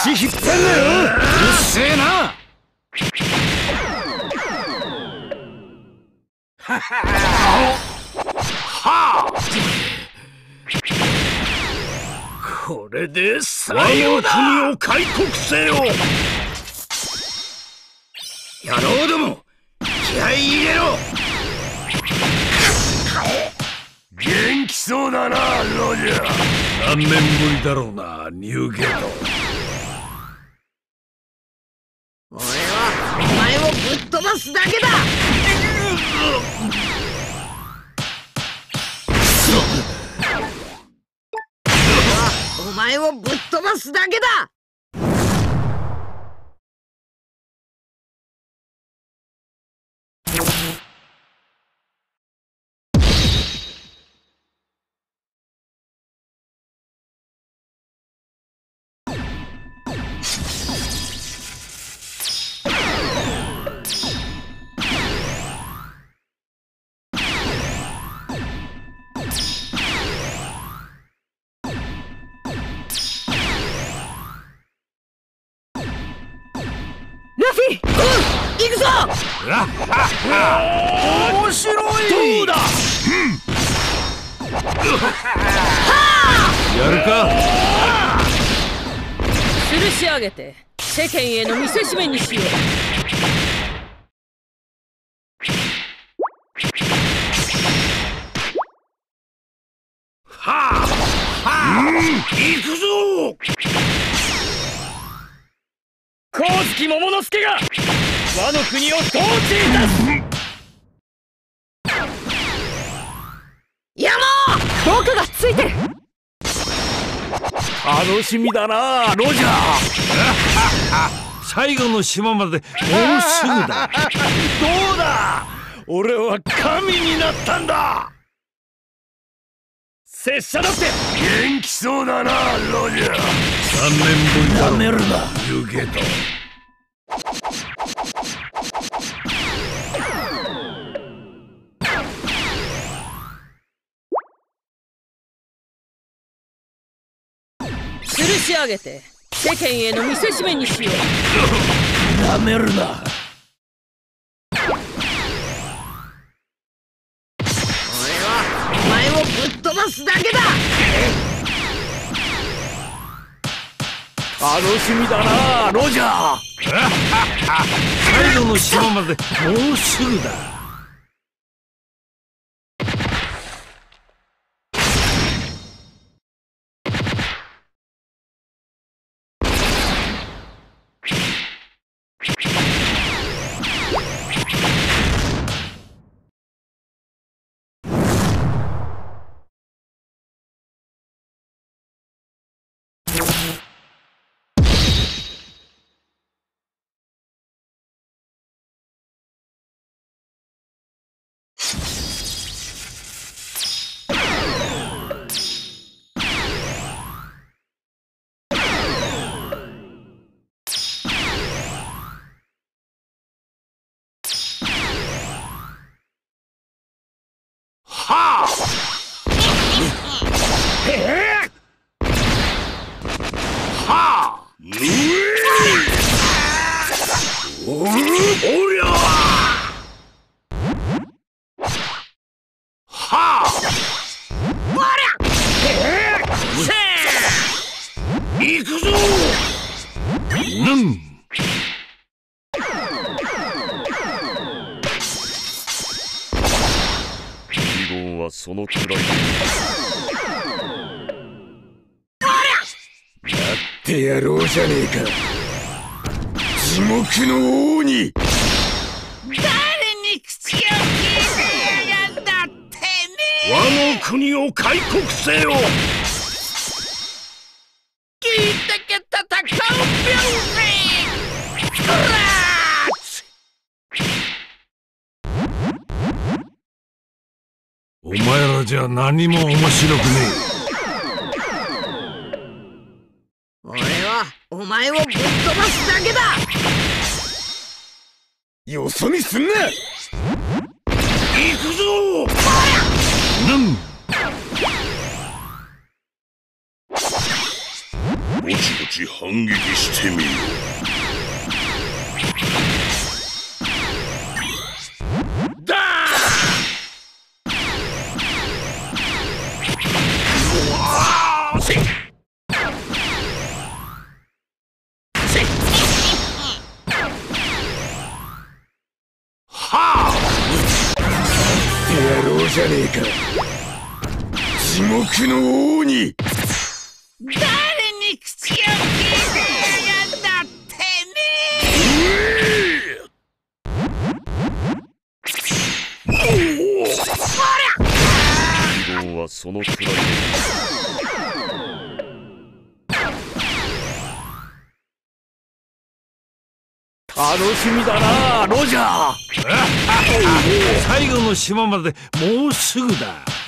足引っ張んなよ。うるせえな。はあ。これで最後だ。我の国を開国せよ。野郎ども、気合い入れろ。元気そうだな、ロジャー。何年ぶりだろうな、ニューゲート。 俺はお前をぶっ飛ばすだけだ。お前をぶっ飛ばすだけだ。行くぞ。 面白い。どうだ。やるか。 吊るし上げて世間への見せしめにしよう。 はあ。行くぞ。 光月桃之助が我の国を統治いたす。 山僕がついてる。 楽しみだな、ロジャー。最後の島までもうすぐだ。どうだ、俺は神になったんだ。拙者だって元気そうだな、ロジャー。3年ぶりだろ。やめるな、ユーゲート。 吊るし上げて世間への見せしめにしよう。 やめるな。 お前をぶっ飛ばすだけだ。 楽しみだな、ロジャー。最後の島までもうすぐだ。はあ。はあ。おりゃ。はあ。行くぞ。 非業はそのくらいで。 やってやろうじゃねえか、地獄の王に。 誰に口を聞いてやがんだってめえ。 我の国を開国せよ。 聞いてけ戦う病勢。スクラッチ。 お前らじゃ何も面白くね俺はお前をぶっ飛ばすだけだ。 え。よそ見すんな。行くぞ。 ぼちぼち反撃してみよう。 だーせいはあやろうじゃねえか地獄の王に。 誰に口を聞いてやがんだってね。 非道はそのくらいで楽しみだなロジャー最後の島までもうすぐだ。